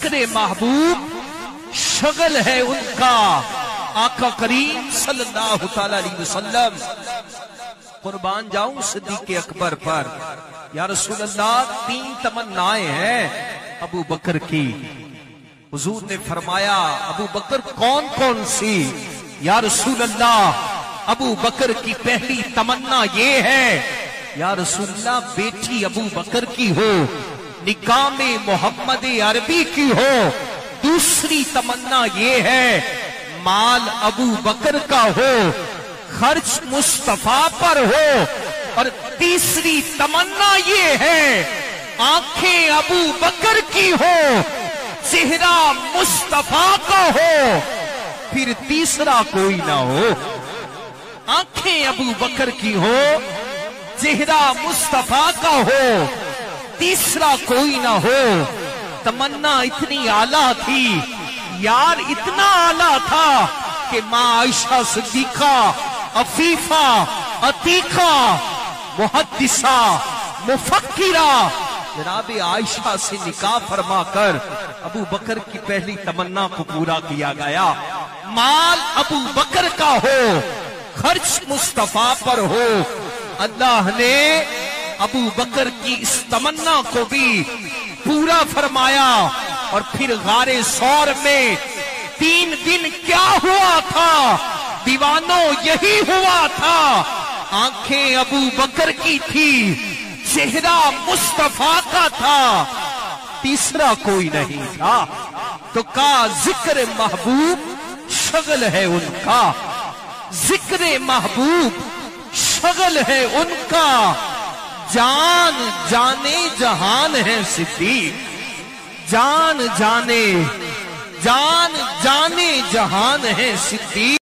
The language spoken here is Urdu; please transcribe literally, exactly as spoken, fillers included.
ذکر محبوب شغل ہے ان کا آقا کریم صلی اللہ تعالی علیہ وسلم. قربان جاؤں صدیق اکبر پر. یا رسول اللہ تین تمنائیں ہیں ابو بکر کی. حضور نے فرمایا ابو بکر کون کون سی؟ یا رسول اللہ ابو بکر کی پہلی تمنا یہ ہے یا رسول اللہ بیٹی ابو بکر کی ہو، نکاح میں محمد عربی کی ہو. دوسری تمنا یہ ہے مال ابو بکر کا ہو، خرچ مصطفیٰ پر ہو. اور تیسری تمنا یہ ہے آنکھیں ابو بکر کی ہو، چہرہ مصطفیٰ کا ہو، پھر تیسرا کوئی نہ ہو. آنکھیں ابو بکر کی ہو، چہرہ مصطفیٰ کا ہو، تیسرا کوئی نہ ہو. تمنا اتنی اعلیٰ تھی، یار اتنا اعلیٰ تھا کہ ماں عائشہ صدیقہ، عفیفہ، عتیقہ، محدثہ، مفکرہ جناب عائشہ سے نکاح فرما کر ابو بکر کی پہلی تمنا کو پورا کیا گیا. مال ابو بکر کا ہو، خرچ مصطفیٰ پر ہو. اللہ نے ابو بکر کی اس تمنا کو بھی پورا فرمایا. اور پھر غار ثور میں تین دن کیا ہوا تھا دیوانوں؟ یہی ہوا تھا آنکھیں ابو بکر کی تھی، چہرہ مصطفیٰ کا تھا، تیسرا کوئی نہیں تھا. تو کہا ذکر محبوب شغل ہے ان کا، ذکر محبوب شغل ہے ان کا. جان جانے جہان ہے صدیق، جان جانے جان جانے جہان ہے صدیق.